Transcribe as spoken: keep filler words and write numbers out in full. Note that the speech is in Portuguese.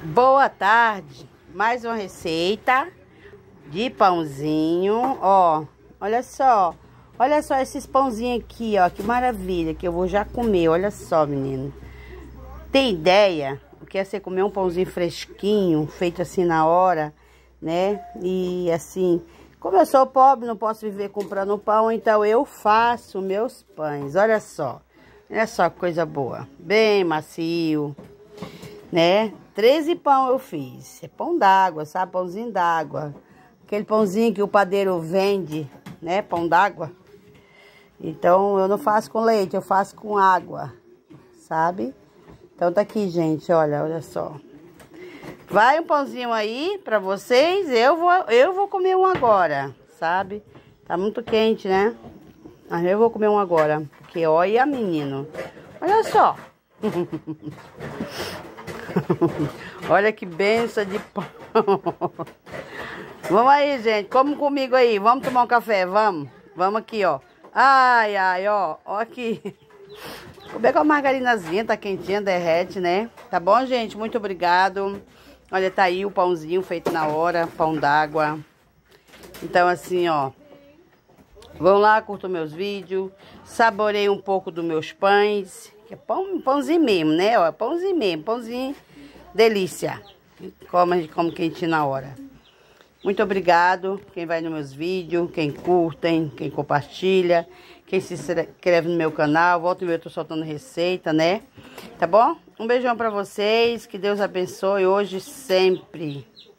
Boa tarde, mais uma receita de pãozinho, ó, olha só, olha só esses pãozinhos aqui, ó, que maravilha, que eu vou já comer, olha só, menino. Tem ideia? O que é você comer um pãozinho fresquinho, feito assim na hora, né? E assim, como eu sou pobre, não posso viver comprando pão, então eu faço meus pães, olha só, olha só que coisa boa, bem macio, né? treze pão eu fiz. É pão d'água, sabe? Pãozinho d'água. Aquele pãozinho que o padeiro vende, né? Pão d'água. Então, eu não faço com leite, eu faço com água, sabe? Então, tá aqui, gente, olha, olha só. Vai um pãozinho aí pra vocês. Eu vou, eu vou comer um agora, sabe? Tá muito quente, né? Mas eu vou comer um agora. Porque, olha, menino. Olha só. Olha que benção de pão. Vamos aí, gente. Come comigo aí. Vamos tomar um café, vamos. Vamos aqui, ó. Ai, ai, ó. Ó aqui. Comer com a margarinazinha, tá quentinha, derrete, né? Tá bom, gente? Muito obrigado. Olha, tá aí o pãozinho feito na hora. Pão d'água. Então, assim, ó. Vão lá, curtam meus vídeos. Saboreiem um pouco dos meus pães. Que é pão, pãozinho mesmo, né? Ó, pãozinho mesmo, pãozinho delícia. Como a gente come quentinho na hora. Muito obrigado quem vai nos meus vídeos, quem curtem, quem compartilha, quem se inscreve no meu canal. Volta e meia eu tô soltando receita, né? Tá bom? Um beijão pra vocês, que Deus abençoe hoje e sempre.